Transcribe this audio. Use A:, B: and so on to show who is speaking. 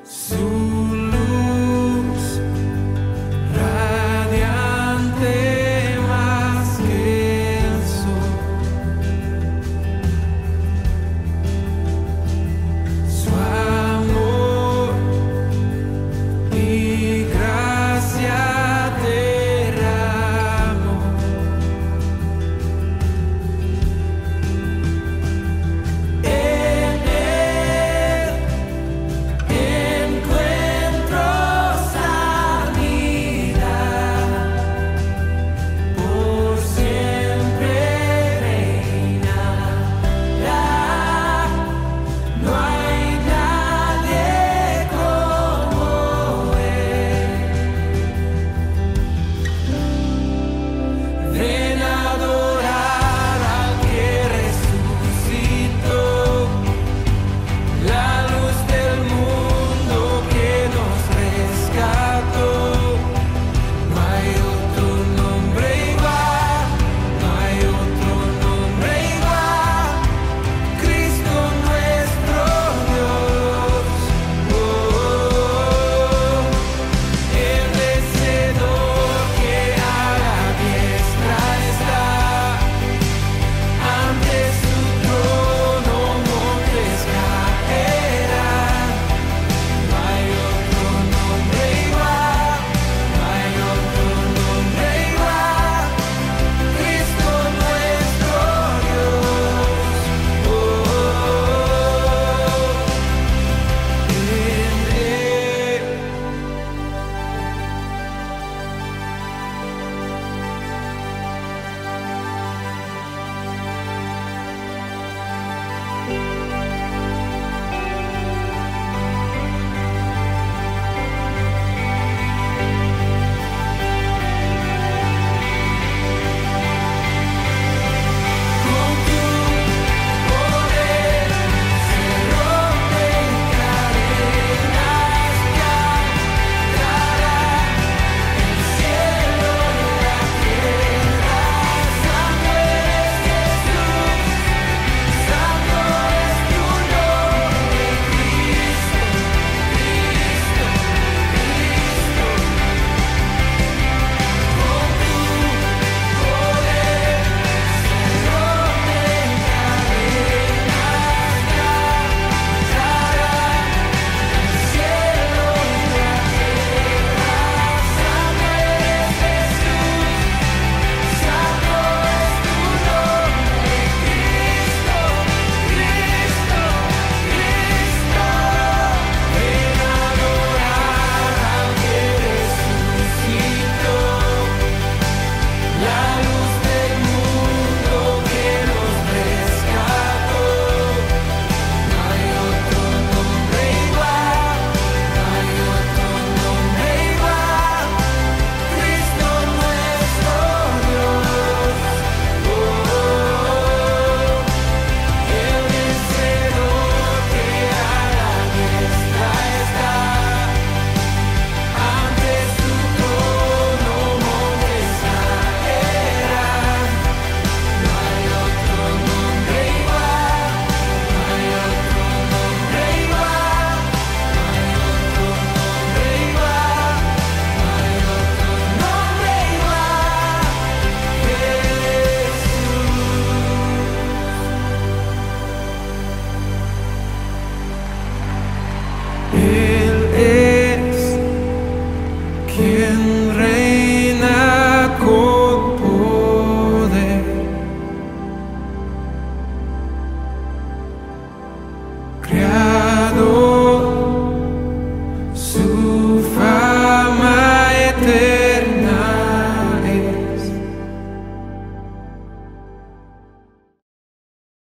A: Su luz radiante más que el sol, su amor y gracia derramó. En él encuentro sanidad, por siempre reinará. No hay nadie como él. Ven a adorar al que resucitó, la luz del mundo que nos rescató. No hay otro nombre igual, no hay otro nombre igual. Cristo nuestro Dios. El vencedor que a la diestra está, ante su trono montes caerán. No hay otro nombre igual, no hay otro nombre igual. Cristo nuestro Dios. En él. Con tu poder se rompen cadenas, cantará el cielo y la tierra. Santo eres Jesús, santo es tu nombre, Cristo, Cristo, Cristo. Con tu poder se rompen cadenas, cantará el cielo y la tierra. Santo eres Jesús, santo es tu nombre, Cristo, Cristo, Cristo. Ven a adorar al que resucitó, la luz del mundo que nos rescató. No hay otro nombre igual, no hay otro nombre igual. Cristo nuestro Dios. El vencedor que a la diestra está, ante su trono montes caerán. No hay otro nombre igual, no hay otro nombre igual, no hay otro nombre igual, no hay otro nombre igual. Jesús. Él es quien